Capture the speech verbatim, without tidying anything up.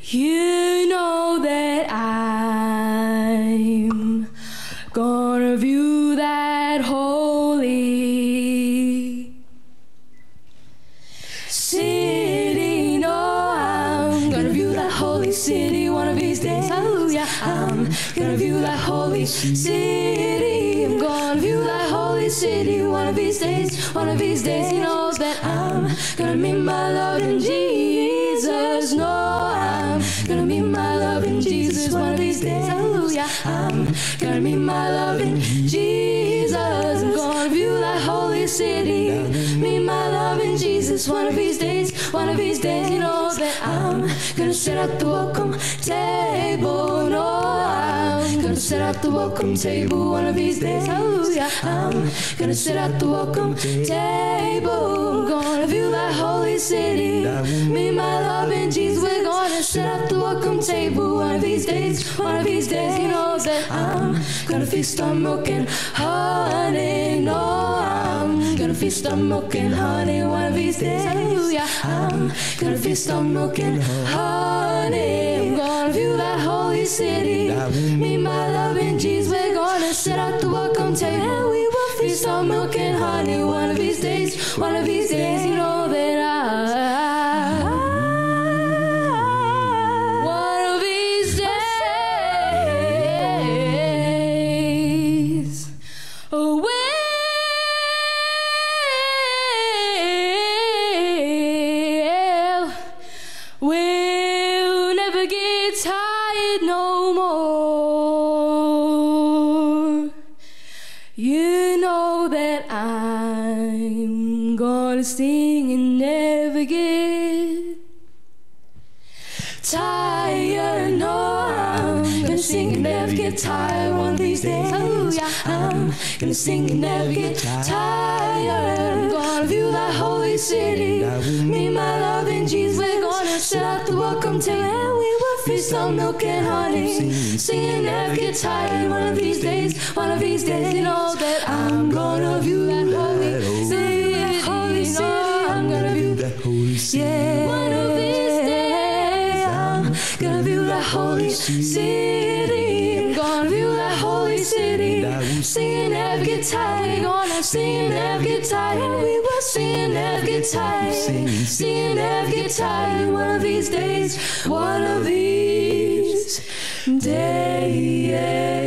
You know that I'm gonna view that holy city. No, I'm gonna view that holy city one of these days. Oh yeah, I'm gonna view that holy city. I'm gonna view that holy city one of these days. One of these days, he knows that I'm gonna meet my love in Jesus. No, I'm gonna meet my love in Jesus one of these days. Oh yeah, I'm gonna meet my love in Jesus. I'm gonna view that holy city. Meet my love in Jesus one of these days. One of these days, you know that I'm gonna sit at the welcome table. No, I'm gonna sit at the welcome table one of these days. Oh yeah, I'm gonna sit at the welcome table. I'm gonna view that holy city. Meet my love in Jesus. We're gonna sit at the welcome table one of these days. One of these days, he knows that I'm gonna feast on milk and honey. No, I'm gonna feast on milk and honey one of these days. Yeah, I'm gonna feast on milk and honey. I'm gonna view that holy city. Meet my love in Jesus. We're gonna sit at the welcome table and we will feast on milk and honey one of these days. One of these days, you know that I one of these days will We'll never get tired no more. You know that I'm gonna sing and never get tired. No, I'm gonna sing and never get tired one of these days. Oh yeah, I'm gonna sing and never get tired. I'm gonna view that holy city. Meet my love in Jesus. We're gonna sit at the welcome table and we will feast on milk and honey. Sing and never get tired one of these days. One of these days, you know that I'm gonna view that holy city. Holy city, I'm gonna view that holy city. Yeah, one of these days, I'm gonna view that holy city. I'm gonna view that holy city. Sing and never get tired. We're gonna sing and never get tired. We will sing and never get tired. Sing and never get tired. One of these days. One of these days.